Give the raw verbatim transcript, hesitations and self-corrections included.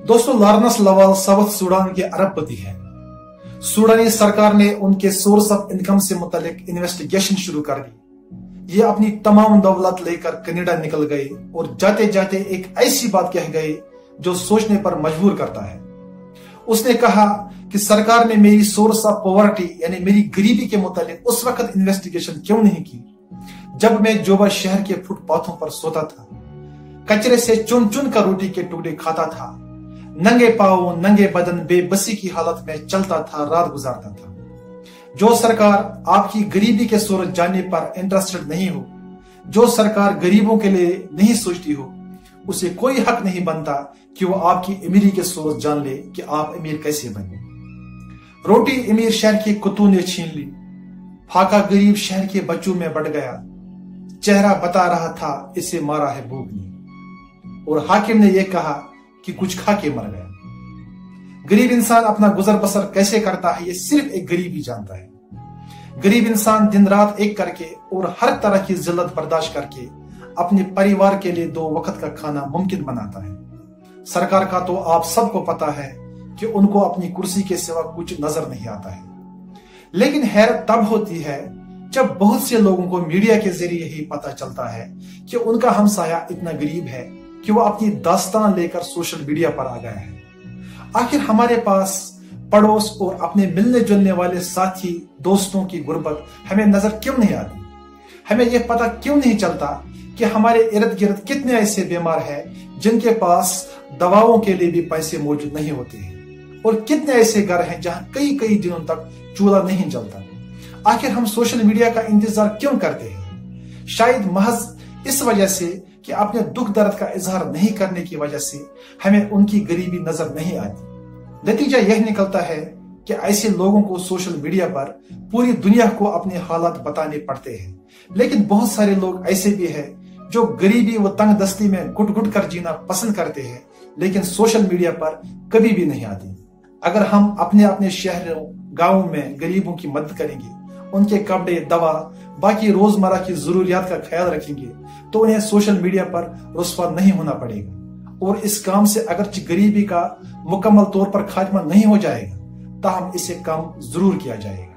दोस्तों, लारनस लवाल south Sudan के अरबपति हैं। सूडानी सरकार ने उनके सोर्स ऑफ इनकम से मुतालिक इन्वेस्टिगेशन शुरू कर दी। ये अपनी तमाम दौलत लेकर कनाडा निकल गए और जाते जाते एक ऐसी बात कह गए जो सोचने पर मजबूर करता है। उसने कहा कि सरकार ने मेरी सोर्स ऑफ पॉवर्टी यानी मेरी गरीबी के मुतालिक उस वक्त इन्वेस्टिगेशन क्यों नहीं की जब मैं जोबा शहर के फुटपाथों पर सोता था, कचरे से चुन चुन कर रोटी के टुकड़े खाता था, नंगे पांव नंगे बदन बेबसी की हालत में चलता था, रात गुजारता था। जो सरकार आपकी गरीबी के सूरत जानने पर इंटरेस्टेड नहीं हो, जो सरकार गरीबों के लिए नहीं सोचती हो, उसे कोई हक नहीं बनता कि वो आपकी अमीरी के सूरत जान ले कि आप अमीर कैसे बने। रोटी अमीर शहर के कुत्तों ने छीन ली, फाका गरीब शहर के बच्चों में बढ़ गया। चेहरा बता रहा था इसे मारा है भूख ने, और हाकिम ने यह कहा कि कुछ खा के मर गया। गरीब इंसान अपना गुजर बसर कैसे करता है, ये सिर्फ एक गरीब ही जानता है। गरीब इंसान दिन रात एक करके और हर तरह की जिल्लत बर्दाश्त करके अपने परिवार के लिए दो वक्त का खाना मुमकिन बनाता है। सरकार का तो आप सबको पता है कि उनको अपनी कुर्सी के सिवा कुछ नजर नहीं आता है। लेकिन हैरत तब होती है जब बहुत से लोगों को मीडिया के जरिए ही पता चलता है कि उनका हमसाया इतना गरीब है कि वो अपनी दास्तान लेकर सोशल मीडिया पर आ गया है। आखिर हमारे पास पड़ोस और अपने मिलने जुलने वाले साथी दोस्तों की गुर्बत हमें नजर क्यों नहीं आती? हमें यह पता क्यों नहीं चलता कि हमारे इर्द गिर्द कितने ऐसे बीमार हैं जिनके पास दवाओं के लिए भी पैसे मौजूद नहीं होते हैं, और कितने ऐसे घर हैं जहां कई कई दिनों तक चूल्हा नहीं जलता। आखिर हम सोशल मीडिया का इंतजार क्यों करते हैं? शायद महज इस वजह से कि अपने दुख दर्द का इजहार नहीं करने की वजह से हमें उनकी गरीबी नजर नहीं आती। नतीजा यह निकलता है कि ऐसे लोगों को सोशल मीडिया पर पूरी दुनिया को अपने हालात बताने पड़ते हैं। लेकिन बहुत सारे लोग ऐसे भी हैं जो गरीबी व तंग दस्ती में घुट घुट कर जीना पसंद करते हैं, लेकिन सोशल मीडिया पर कभी भी नहीं आती। अगर हम अपने अपने शहरों गांवों में गरीबों की मदद करेंगे, उनके कपड़े, दवा, बाकी रोजमर्रा की जरूरियात का ख्याल रखेंगे, तो उन्हें सोशल मीडिया पर रुस्वा नहीं होना पड़ेगा। और इस काम से अगरचे गरीबी का मुकम्मल तौर पर खात्मा नहीं हो जाएगा, ताहम इसे कम जरूर किया जाएगा।